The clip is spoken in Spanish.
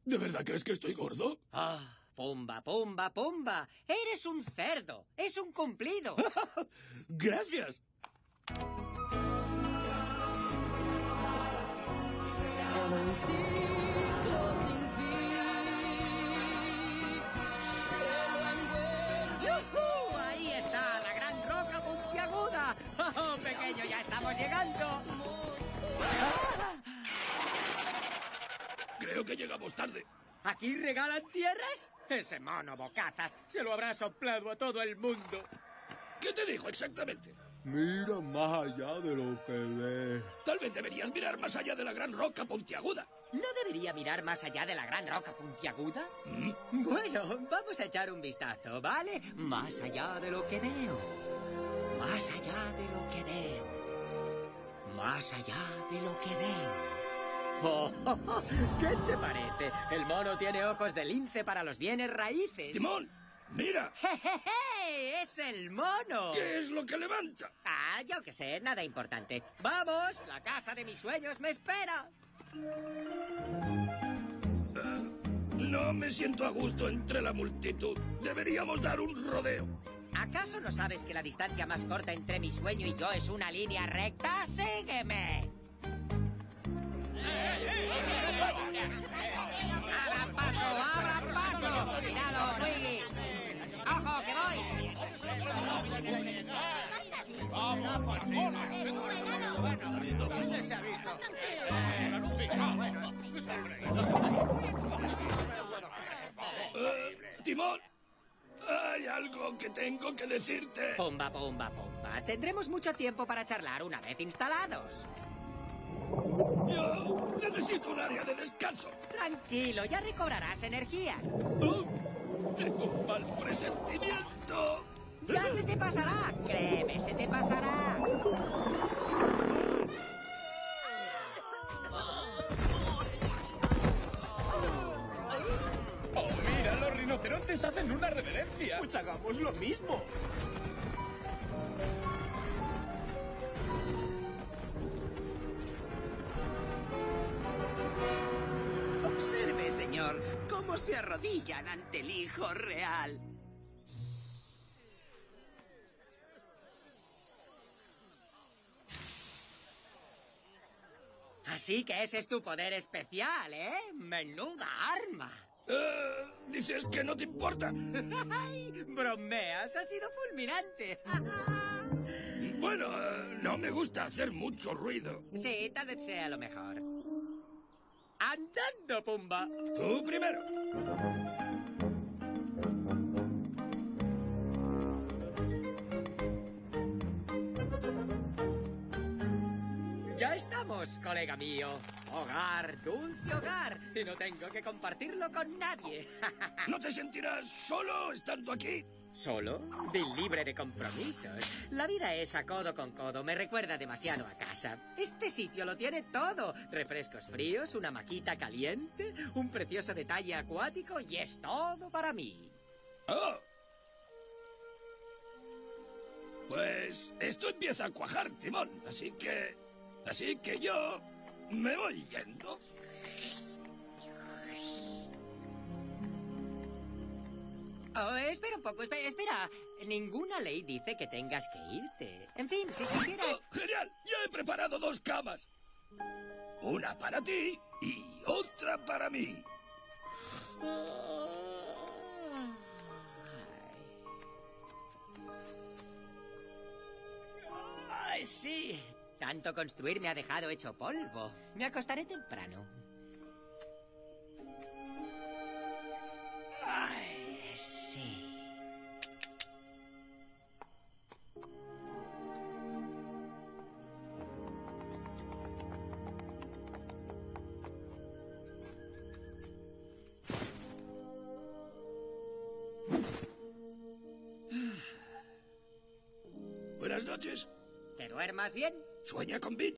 ¿De verdad crees que estoy gordo? Ah, Pumba, Pumba, Pumba. Eres un cerdo. Es un cumplido. ¡Gracias! En un ciclo sin fin que lo envuelve. ¡Yujú! Ahí está, la gran roca puntiaguda. ¡Oh, pequeño, ya estamos llegando! Creo que llegamos tarde. ¿Aquí regalan tierras? Ese mono bocazas se lo habrá soplado a todo el mundo. ¿Qué te dijo exactamente? Mira más allá de lo que ves. Tal vez deberías mirar más allá de la gran roca puntiaguda. ¿No debería mirar más allá de la gran roca puntiaguda? ¿Mm? Bueno, vamos a echar un vistazo, ¿vale? Más allá de lo que veo. Más allá de lo que veo. Más allá de lo que veo. Oh, ¿qué te parece? El mono tiene ojos de lince para los bienes raíces. ¡Timón! ¡Mira! ¡Jejeje! ¡Es el mono! ¿Qué es lo que levanta? Ah, yo qué sé, nada importante. ¡Vamos! La casa de mis sueños me espera. No me siento a gusto entre la multitud. Deberíamos dar un rodeo. ¿Acaso no sabes que la distancia más corta entre mi sueño y yo es una línea recta? ¡Sígueme! ¡Abran paso! ¡Abran paso! ¡Cuidado, Luigi! ¡Ojo, que voy! Timón, hay algo que tengo que decirte. Pumba, pumba, pumba. Tendremos mucho tiempo para charlar una vez instalados. Yo necesito un área de descanso. Tranquilo, ya recobrarás energías. Oh, tengo un mal presentimiento. Ya se te pasará, créeme, se te pasará. ¡Oh, mira! ¡Los rinocerontes hacen una reverencia! Pues hagamos lo mismo. Observe, señor, cómo se arrodillan ante el hijo real. Así que ese es tu poder especial, ¿eh? ¡Menuda arma! Dices que no te importa. ¡Ay! Bromeas, ha sido fulminante. Bueno, no me gusta hacer mucho ruido. Sí, tal vez sea lo mejor. ¡Andando, Pumba! Tú primero. Ya estamos, colega mío. Hogar, dulce hogar. Y no tengo que compartirlo con nadie. ¿No te sentirás solo estando aquí? ¿Solo? Libre de compromisos. La vida es a codo con codo. Me recuerda demasiado a casa. Este sitio lo tiene todo. Refrescos fríos, una maquita caliente, un precioso detalle acuático y es todo para mí. Oh. Pues esto empieza a cuajar, Timón. Así que yo me voy yendo. Oh, espera un poco, espera. Ninguna ley dice que tengas que irte. En fin, si quisieras... Oh, ¡genial! Ya he preparado 2 camas. Una para ti y otra para mí. Ay, sí. Tanto construir me ha dejado hecho polvo. Me acostaré temprano. Ay, sí. Buenas noches. ¿Te duermas bien? Sueña con Beach.